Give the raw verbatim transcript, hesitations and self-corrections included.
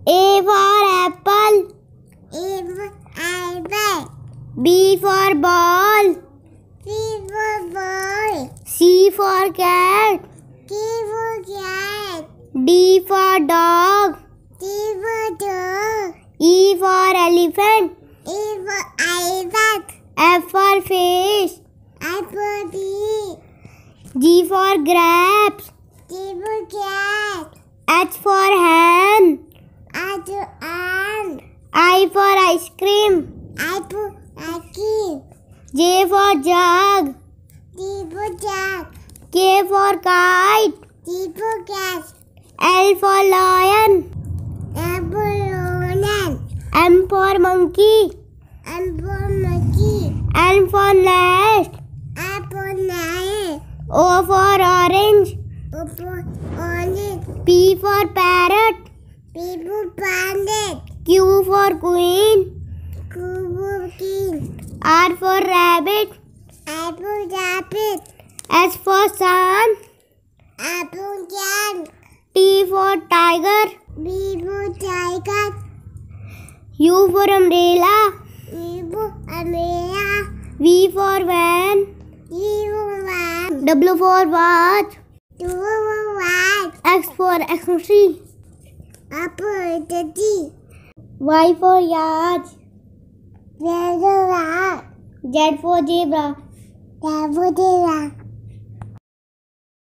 A for apple. A for apple. B for ball. B for ball. C for cat. C for cat. D for dog. D for dog. E for elephant. E for elephant. F for fish. F for bee. G for grapes. G for cat. H for hen. H for ant. I for ice cream. I for ice cream. J for jug. T for jug. K for kite. T for cat. L for lion. M for lion. M for monkey. M for monkey. N for nest. M for nest. O for orange. O for orange. P for parrot. P for parrot. Q for queen. Q for king. R for rabbit. R for rabbit. S for sun. R for cat. T for tiger. B for tiger. U for umbrella. V for umbrella. V for van. V for van. W for watch. W for watch. X for Xmas. R for daddy. Y for yard. Z for rat. Z for zebra. Z for zebra.